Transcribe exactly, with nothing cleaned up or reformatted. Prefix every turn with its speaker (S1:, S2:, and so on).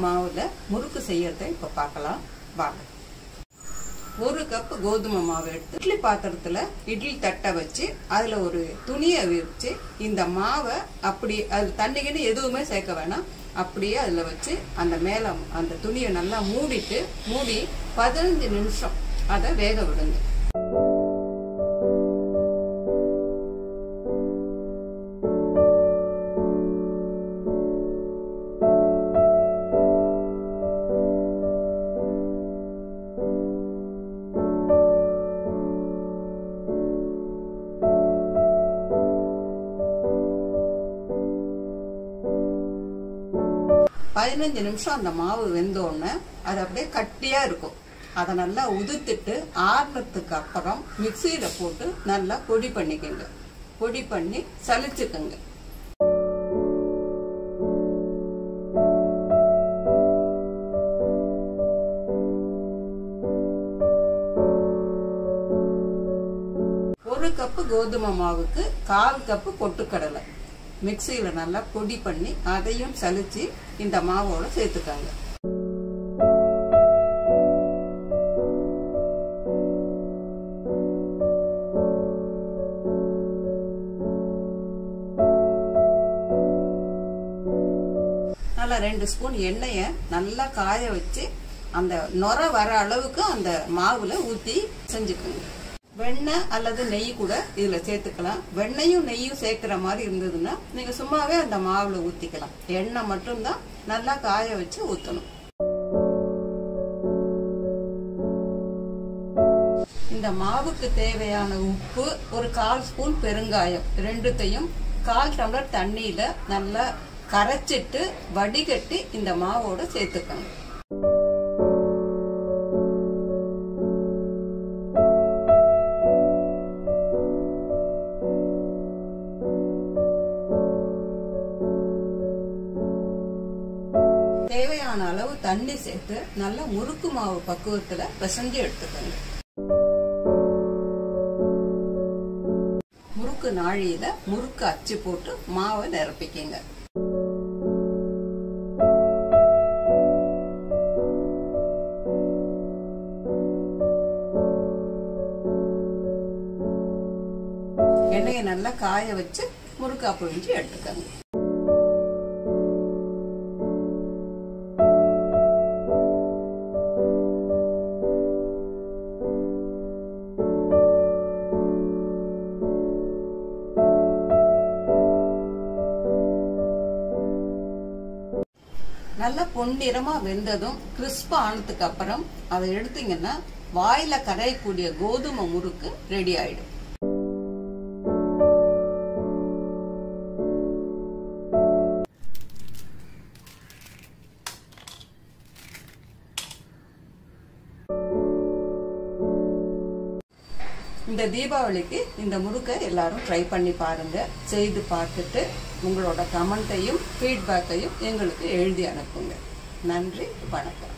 S1: மாவுல முறுக்கு செய்யறதை இப்ப பார்க்கலாம் வாங்க. ஒரு கப் கோதுமை மாவு எடுத்து இட்லி பாத்திரத்துல இட்லி தட்டை வச்சு அதுல ஒரு துணியை விரிச்சு இந்த மாவை அப்படி அது தண்ணிக்குன்னு எதுவுமே சேர்க்க வேணாம், அப்படியே அதுல வச்சு அந்த மேல அந்த துணியை நல்லா மூடிட்டு மூடி பதினஞ்சு நிமிஷம் அதை வேக விடுங்க. பதினஞ்சு நிமிஷம் அந்த மாவு வெந்தோடனே அது அப்படியே கட்டியா இருக்கும். அதை நல்லா உதுத்துட்டு ஆறுனதுக்கு அப்புறம் மிக்சியில போட்டு நல்லா பொடி பண்ணிக்கோங்க. பொடி பண்ணி சலிச்சுக்கோங்க. ஒரு கப்பு கோதுமை மாவுக்கு கால் கப்பு பொட்டுக்கடலை மிக்சியில நல்லா பொடி பண்ணி அதையும் சலிச்சு இந்த மாவோட சேர்த்துக்காங்க. நல்லா ரெண்டு ஸ்பூன் எண்ணெய நல்லா காய வச்சு அந்த நொர வர அளவுக்கு அந்த மாவுல ஊத்தி செஞ்சுக்கோங்க. வெண்ணெய் அல்லது நெய் கூட இதுல சேர்த்துக்கலாம். வெண்ணையும் நெய்யும் சேர்க்கிற மாதிரி இருந்ததுன்னா நீங்க சும்மாவே அந்த மாவுல ஊத்திக்கலாம். எண்ணெய் மட்டும்தான் நல்லா காய வச்சு ஊத்தணும். இந்த மாவுக்கு தேவையான உப்பு, ஒரு கால் ஸ்பூன் பெருங்காயம், ரெண்டுத்தையும் கால் டம்ளர் தண்ணியில நல்லா கரைச்சிட்டு வடிகட்டி இந்த மாவோட சேர்த்துக்கணும். தேவையான அளவு தண்ணி சேர்த்து நல்லா முறுக்கு மாவு பக்குவத்துல பிசைஞ்சு எடுத்துக்கோங்க. முறுக்கு நாழியில முறுக்கு அச்சு போட்டு மாவை நிரப்பிக்கங்க. எண்ணெயை நல்லா காய வச்சு முறுக்கா புழிஞ்சு எடுத்துக்கோங்க. நல்லா பொன்னிறமா வெந்ததும் கிறிஸ்பா ஆனதுக்கு அப்புறம் அதை எடுத்தீங்கன்னா வாயில கரையக்கூடிய கோதுமை முறுக்கு ரெடி ஆயிடும். இந்த தீபாவளிக்கு இந்த முறுக்கை எல்லாரும் ட்ரை பண்ணி பாருங்க. செய்து பார்த்துட்டு உங்களோட கமெண்ட்டையும் ஃபீட்பேக்கையும் எங்களுக்கு எழுதி அனுப்புங்க. நன்றி, வணக்கம்.